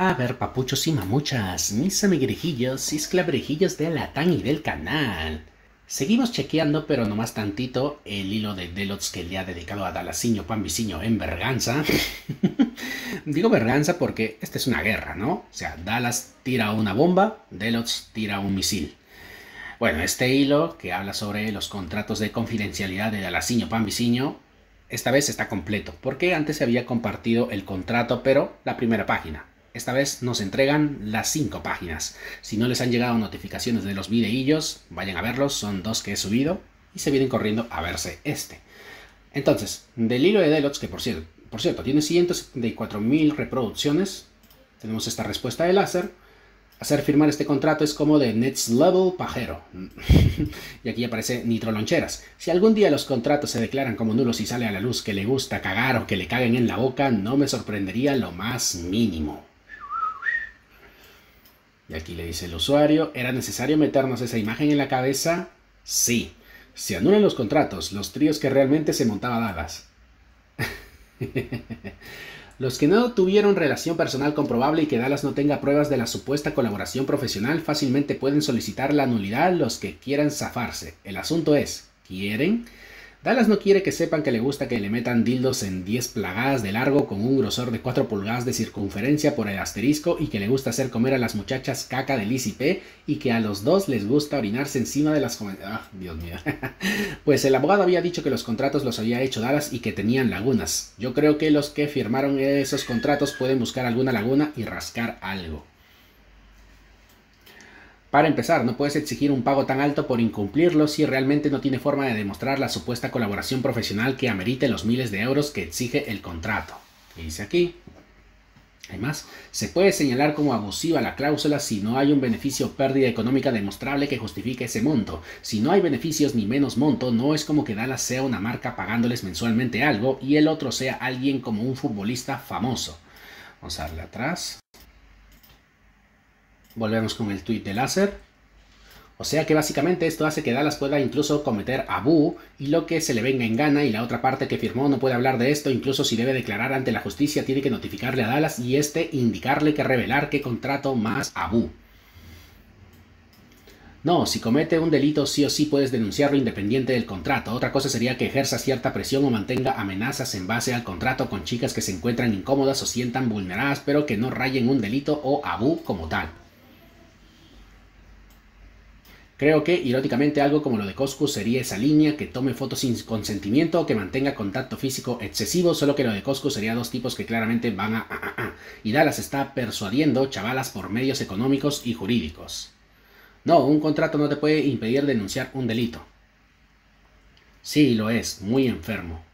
A ver, papuchos y mamuchas, mis amiguijillos y esclavrejillos de Latán y del canal. Seguimos chequeando, pero nomás tantito, el hilo de Delots que le ha dedicado a Dalasiño Pambiciño en Berganza. Digo Berganza porque esta es una guerra, ¿no? O sea, Dallas tira una bomba, Delots tira un misil. Bueno, este hilo que habla sobre los contratos de confidencialidad de Dalasiño Pambiciño, esta vez está completo, porque antes se había compartido el contrato, pero la primera página. Esta vez nos entregan las 5 páginas. Si no les han llegado notificaciones de los videillos, vayan a verlos, son 2 que he subido y se vienen corriendo a verse este. Entonces, del hilo de Delots, que por cierto tiene 174.000 reproducciones, tenemos esta respuesta de láser. Hacer firmar este contrato es como de Next Level pajero. Y aquí aparece Nitro Loncheras. Si algún día los contratos se declaran como nulos y sale a la luz que le gusta cagar o que le caguen en la boca, no me sorprendería lo más mínimo. Y aquí le dice el usuario, ¿era necesario meternos esa imagen en la cabeza? Sí. Se anulan los contratos, los tríos que realmente se montaba Dallas. Los que no tuvieron relación personal comprobable y que Dallas no tenga pruebas de la supuesta colaboración profesional fácilmente pueden solicitar la nulidad los que quieran zafarse. El asunto es, ¿quieren? Dallas no quiere que sepan que le gusta que le metan dildos en 10 pulgadas de largo con un grosor de 4 pulgadas de circunferencia por el asterisco y que le gusta hacer comer a las muchachas caca de Liz y P y que a los dos les gusta orinarse encima de las ¡Ah, Dios mío! Pues el abogado había dicho que los contratos los había hecho Dallas y que tenían lagunas. Yo creo que los que firmaron esos contratos pueden buscar alguna laguna y rascar algo. Para empezar, no puedes exigir un pago tan alto por incumplirlo si realmente no tiene forma de demostrar la supuesta colaboración profesional que amerite los miles de euros que exige el contrato. ¿Qué dice aquí? Además, se puede señalar como abusiva la cláusula si no hay un beneficio o pérdida económica demostrable que justifique ese monto. Si no hay beneficios ni menos monto, no es como que Dallas sea una marca pagándoles mensualmente algo y el otro sea alguien como un futbolista famoso. Vamos a darle atrás. Volvemos con el tweet de láser. O sea que básicamente esto hace que Dallas pueda incluso cometer abú y lo que se le venga en gana y la otra parte que firmó no puede hablar de esto, incluso si debe declarar ante la justicia tiene que notificarle a Dallas y indicarle que revelar qué contrato más abú. No, si comete un delito sí o sí puedes denunciarlo independiente del contrato. Otra cosa sería que ejerza cierta presión o mantenga amenazas en base al contrato con chicas que se encuentran incómodas o sientan vulneradas pero que no rayen un delito o abú como tal. Creo que, irónicamente, algo como lo de Coscu sería esa línea, que tome fotos sin consentimiento o que mantenga contacto físico excesivo, solo que lo de Coscu sería dos tipos que claramente van a. Y Dallas está persuadiendo chavalas por medios económicos y jurídicos. No, un contrato no te puede impedir denunciar un delito. Sí, lo es, muy enfermo.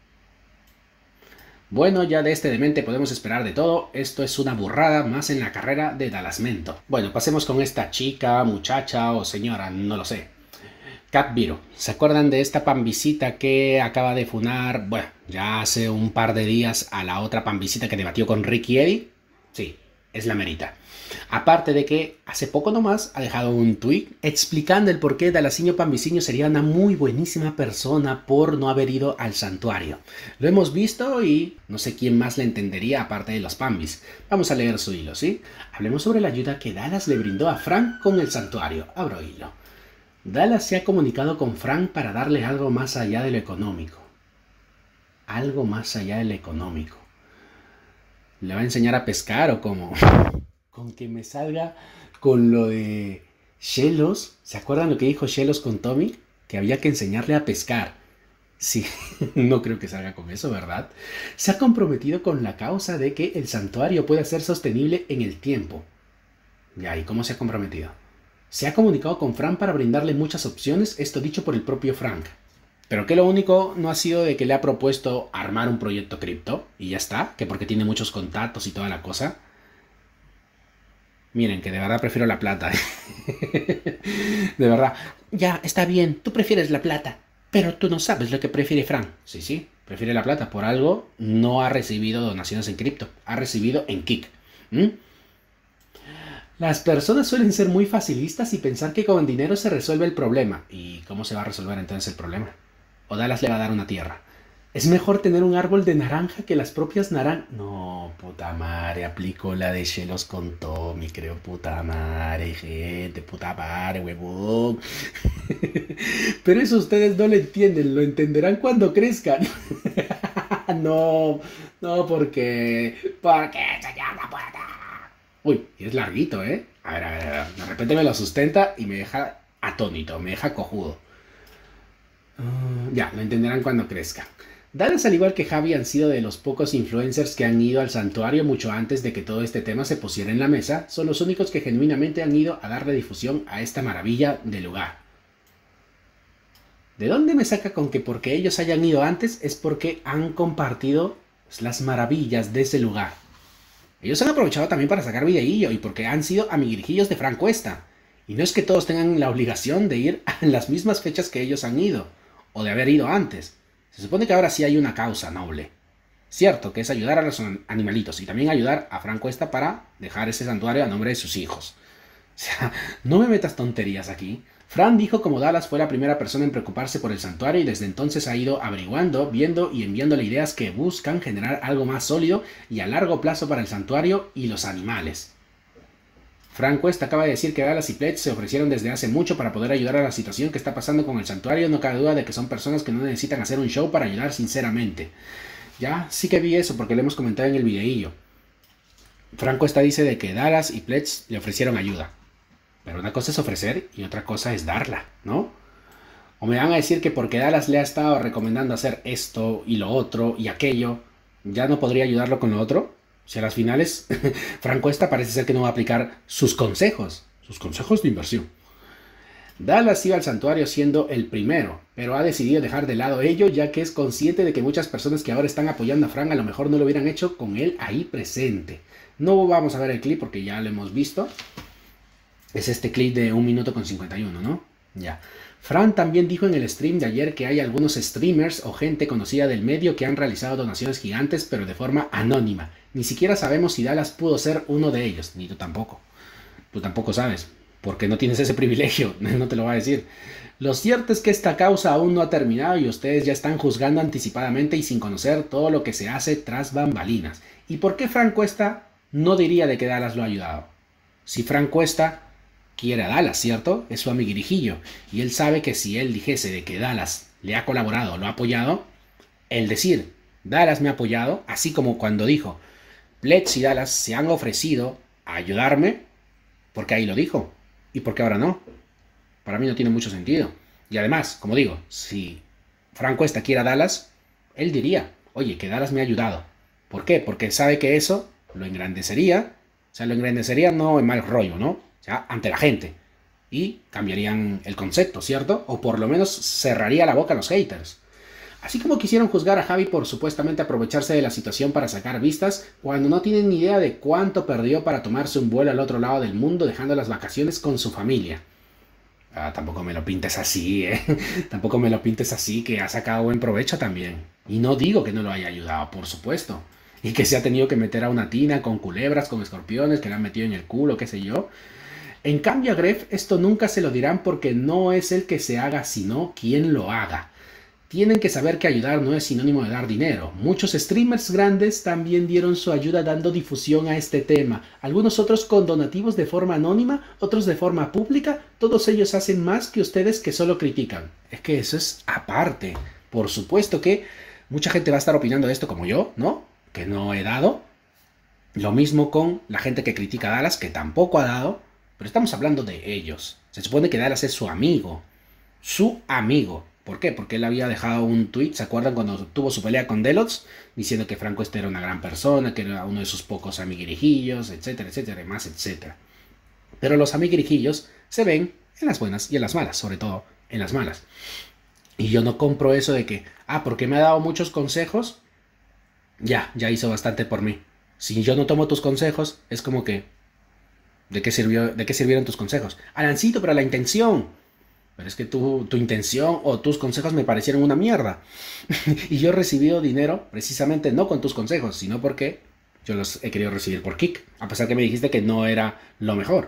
Bueno, ya de este demente podemos esperar de todo, esto es una burrada más en la carrera de Dallasmento. Bueno, pasemos con esta chica, muchacha o señora, no lo sé. Cat Viro, ¿se acuerdan de esta pambisita que acaba de funar, bueno, ya hace un par de días a la otra pambisita que debatió con Ricky Eddy? Sí, es la merita. Aparte de que hace poco nomás ha dejado un tweet explicando el por qué Dalasiño Pambiciño sería una muy buenísima persona por no haber ido al santuario. Lo hemos visto y no sé quién más le entendería aparte de los pambis. Vamos a leer su hilo, ¿sí? Hablemos sobre la ayuda que Dallas le brindó a Frank con el santuario. Abro hilo. Dallas se ha comunicado con Frank para darle algo más allá de lo económico. Algo más allá de lo económico. ¿Le va a enseñar a pescar o cómo? Con que me salga con lo de Shelos. ¿Se acuerdan lo que dijo Shelos con Tommy? Que había que enseñarle a pescar. Sí, no creo que salga con eso, ¿verdad? Se ha comprometido con la causa de que el santuario pueda ser sostenible en el tiempo. Ya, ¿y cómo se ha comprometido? Se ha comunicado con Frank para brindarle muchas opciones, esto dicho por el propio Frank. Pero que lo único no ha sido de que le ha propuesto armar un proyecto cripto y ya está, que porque tiene muchos contactos y toda la cosa. Miren, que de verdad prefiero la plata. De verdad. Ya, está bien, tú prefieres la plata. Pero tú no sabes lo que prefiere Frank. Sí, sí, prefiere la plata. Por algo no ha recibido donaciones en cripto. Ha recibido en Kik. Las personas suelen ser muy facilistas y pensar que con dinero se resuelve el problema. ¿Y cómo se va a resolver entonces el problema? O Dallas le va a dar una tierra. Es mejor tener un árbol de naranja que las propias naranjas. No, puta madre, aplicó la de Shelos con Tommy, creo, puta madre, gente, puta madre, huevón. Pero eso ustedes no lo entienden, lo entenderán cuando crezcan. No, no, porque señor la puerta. Uy, y es larguito, ¿eh? A ver, de repente me lo sustenta y me deja atónito, me deja cojudo. Ya, lo entenderán cuando crezca. Dallas, al igual que Javi, han sido de los pocos influencers que han ido al santuario mucho antes de que todo este tema se pusiera en la mesa. Son los únicos que genuinamente han ido a darle difusión a esta maravilla de lugar. ¿De dónde me saca con que porque ellos hayan ido antes es porque han compartido las maravillas de ese lugar? Ellos han aprovechado también para sacar videillo y porque han sido amiguijillos de Frank Cuesta. Y no es que todos tengan la obligación de ir en las mismas fechas que ellos han ido, o de haber ido antes. Se supone que ahora sí hay una causa noble. Cierto, que es ayudar a los animalitos y también ayudar a Frank Cuesta para dejar ese santuario a nombre de sus hijos. O sea, no me metas tonterías aquí. Fran dijo como Dallas fue la primera persona en preocuparse por el santuario y desde entonces ha ido averiguando, viendo y enviándole ideas que buscan generar algo más sólido y a largo plazo para el santuario y los animales. Frank Cuesta acaba de decir que Dallas y Pledge se ofrecieron desde hace mucho para poder ayudar a la situación que está pasando con el santuario. No cabe duda de que son personas que no necesitan hacer un show para ayudar sinceramente. Ya, sí que vi eso porque lo hemos comentado en el videillo. Frank Cuesta dice de que Dallas y Pledge le ofrecieron ayuda. Pero una cosa es ofrecer y otra cosa es darla, ¿no? O me van a decir que porque Dallas le ha estado recomendando hacer esto y lo otro y aquello, ¿ya no podría ayudarlo con lo otro? Si a las finales, Frank Cuesta parece ser que no va a aplicar sus consejos de inversión. Dallas iba al santuario siendo el primero, pero ha decidido dejar de lado ello ya que es consciente de que muchas personas que ahora están apoyando a Frank a lo mejor no lo hubieran hecho con él ahí presente. No vamos a ver el clip porque ya lo hemos visto. Es este clip de 1 minuto con 51, ¿no? Ya. Fran también dijo en el stream de ayer que hay algunos streamers o gente conocida del medio que han realizado donaciones gigantes pero de forma anónima. Ni siquiera sabemos si Dallas pudo ser uno de ellos, ni tú tampoco. Tú tampoco sabes, porque no tienes ese privilegio, no te lo va a decir. Lo cierto es que esta causa aún no ha terminado y ustedes ya están juzgando anticipadamente y sin conocer todo lo que se hace tras bambalinas. ¿Y por qué Frank Cuesta no diría de que Dallas lo ha ayudado? Si Frank Cuesta quiere a Dallas, ¿cierto? Es su amiguirijillo. Y él sabe que si él dijese de que Dallas le ha colaborado, lo ha apoyado, el decir, Dallas me ha apoyado, así como cuando dijo, Pledge y Dallas se han ofrecido a ayudarme, porque ahí lo dijo. ¿Y por qué ahora no? Para mí no tiene mucho sentido. Y además, como digo, si Frank Cuesta quiere a Dallas, él diría, oye, que Dallas me ha ayudado. ¿Por qué? Porque sabe que eso lo engrandecería, o sea, lo engrandecería no en mal rollo, ¿no? O sea, ante la gente. Y cambiarían el concepto, ¿cierto? O por lo menos cerraría la boca a los haters. Así como quisieron juzgar a Javi por supuestamente aprovecharse de la situación para sacar vistas, cuando no tienen ni idea de cuánto perdió para tomarse un vuelo al otro lado del mundo dejando las vacaciones con su familia. Tampoco me lo pintes así, ¿eh? Tampoco me lo pintes así, que ha sacado buen provecho también. Y no digo que no lo haya ayudado, por supuesto. Y que se ha tenido que meter a una tina con culebras, con escorpiones, que le han metido en el culo, qué sé yo. En cambio a Gref esto nunca se lo dirán porque no es el que se haga, sino quien lo haga. Tienen que saber que ayudar no es sinónimo de dar dinero. Muchos streamers grandes también dieron su ayuda dando difusión a este tema. Algunos otros con donativos de forma anónima, otros de forma pública. Todos ellos hacen más que ustedes que solo critican. Es que eso es aparte. Por supuesto que mucha gente va a estar opinando de esto como yo, ¿no? Que no he dado. Lo mismo con la gente que critica a Dallas, que tampoco ha dado. Pero estamos hablando de ellos. Se supone que Dallas es su amigo. Su amigo. ¿Por qué? Porque él había dejado un tweet, ¿se acuerdan cuando tuvo su pelea con Delots? Diciendo que Frank Cuesta era una gran persona, que era uno de sus pocos amiguirijillos, etcétera, etcétera, y más, etcétera. Pero los amiguirijillos se ven en las buenas y en las malas, sobre todo en las malas. Y yo no compro eso de que, porque me ha dado muchos consejos, ya hizo bastante por mí. Si yo no tomo tus consejos, es como que, ¿de qué sirvieron tus consejos? Alancito, pero la intención. Pero es que tu intención o tus consejos me parecieron una mierda. Y yo he recibido dinero precisamente no con tus consejos, sino porque yo los he querido recibir por Kik. A pesar que me dijiste que no era lo mejor.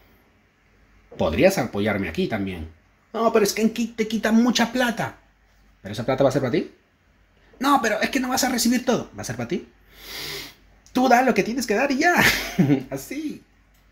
Podrías apoyarme aquí también. No, pero es que en Kik te quitan mucha plata. ¿Pero esa plata va a ser para ti? No, pero es que no vas a recibir todo. ¿Va a ser para ti? Tú da lo que tienes que dar y ya. Así.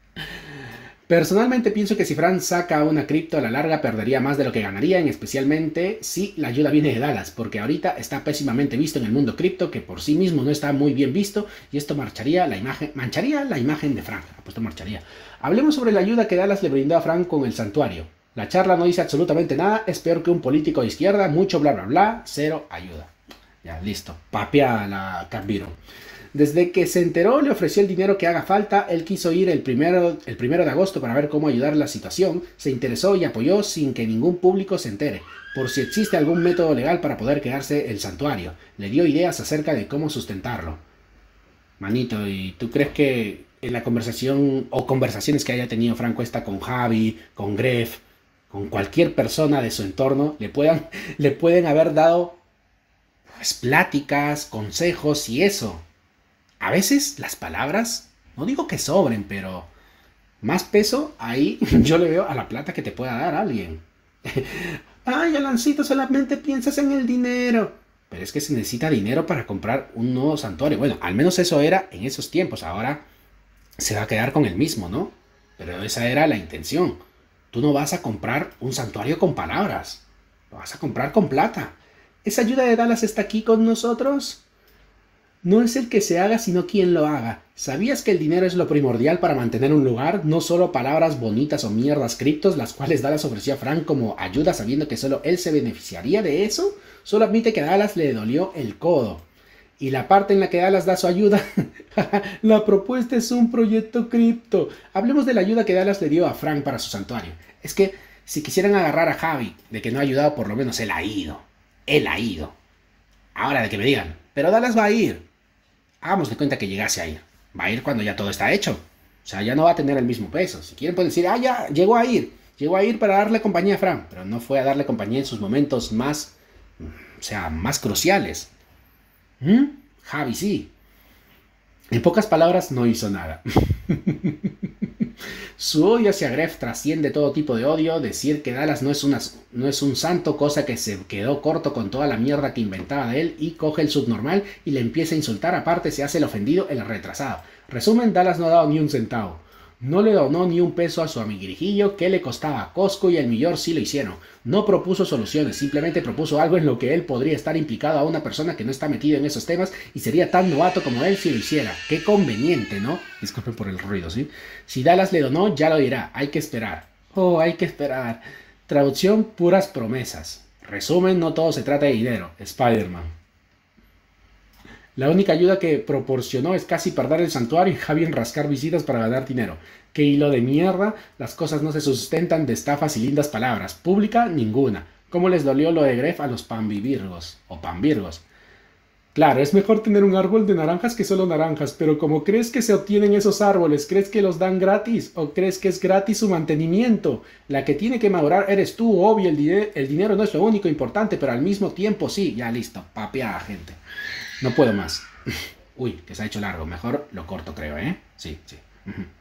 Personalmente pienso que si Fran saca una cripto a la larga perdería más de lo que ganaría, especialmente si la ayuda viene de Dallas, porque ahorita está pésimamente visto en el mundo cripto, que por sí mismo no está muy bien visto, y esto mancharía la imagen de Fran. Apuesto marcharía. Hablemos sobre la ayuda que Dallas le brindó a Fran con el santuario. La charla no dice absolutamente nada, es peor que un político de izquierda, mucho bla bla bla, cero ayuda. Ya, listo. Papea la Cambiro. Desde que se enteró, le ofreció el dinero que haga falta. Él quiso ir el primero de agosto para ver cómo ayudar la situación. Se interesó y apoyó sin que ningún público se entere, por si existe algún método legal para poder quedarse el santuario. Le dio ideas acerca de cómo sustentarlo. Manito, ¿y tú crees que en la conversación o conversaciones que haya tenido Frank Cuesta con Javi, con Gref, con cualquier persona de su entorno, le pueden haber dado pues, pláticas, consejos y eso? A veces las palabras, no digo que sobren, pero más peso ahí yo le veo a la plata que te pueda dar alguien. Ay, Alancito, solamente piensas en el dinero. Pero es que se necesita dinero para comprar un nuevo santuario. Bueno, al menos eso era en esos tiempos. Ahora se va a quedar con el mismo, ¿no? Pero esa era la intención. Tú no vas a comprar un santuario con palabras. Lo vas a comprar con plata. ¿Esa ayuda de Dallas está aquí con nosotros? No es el que se haga, sino quien lo haga. ¿Sabías que el dinero es lo primordial para mantener un lugar? No solo palabras bonitas o mierdas criptos, las cuales Dallas ofreció a Frank como ayuda sabiendo que solo él se beneficiaría de eso. Solo admite que a Dallas le dolió el codo. Y la parte en la que Dallas da su ayuda, la propuesta es un proyecto cripto. Hablemos de la ayuda que Dallas le dio a Frank para su santuario. Es que si quisieran agarrar a Javi de que no ha ayudado, por lo menos él ha ido. Él ha ido. Ahora de que me digan, pero Dallas va a ir. Hagamos de cuenta que llegase a ir. Va a ir cuando ya todo está hecho. O sea, ya no va a tener el mismo peso. Si quieren pueden decir, ya, llegó a ir. Llegó a ir para darle compañía a Fran. Pero no fue a darle compañía en sus momentos más, más cruciales. Javi sí. En pocas palabras, no hizo nada. Su odio hacia Gref trasciende todo tipo de odio. Decir que Dallas no es un santo, cosa que se quedó corto con toda la mierda que inventaba de él, y coge el subnormal y le empieza a insultar. Aparte se hace el ofendido, el retrasado. Resumen, Dallas no ha dado ni un centavo. No le donó ni un peso a su amiguirijillo que le costaba. Costco y el Millor sí lo hicieron. No propuso soluciones, simplemente propuso algo en lo que él podría estar implicado a una persona que no está metida en esos temas y sería tan novato como él si lo hiciera. Qué conveniente, ¿no? Disculpen por el ruido, ¿sí? Si Dallas le donó, ya lo dirá. Hay que esperar. Oh, hay que esperar. Traducción, puras promesas. Resumen, no todo se trata de dinero. Spider-Man. La única ayuda que proporcionó es casi perder el santuario y Javi en rascar visitas para ganar dinero. ¡Qué hilo de mierda! Las cosas no se sustentan de estafas y lindas palabras. Pública, ninguna. ¿Cómo les dolió lo de Gref a los panvirgos? O panvirgos. Claro, es mejor tener un árbol de naranjas que solo naranjas, pero ¿cómo crees que se obtienen esos árboles? ¿Crees que los dan gratis? ¿O crees que es gratis su mantenimiento? La que tiene que madurar eres tú, obvio, el dinero no es lo único importante, pero al mismo tiempo sí. Ya listo, papea, gente. No puedo más. Uy, que se ha hecho largo. Mejor lo corto, creo, ¿eh? Sí, sí.